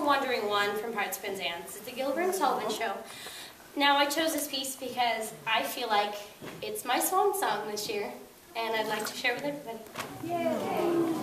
Wandering One from Parts Penzance. It's the Gilbert and Sullivan Show. Now I chose this piece because I feel like it's my swan song this year, and I'd like to share it with everybody. Yay!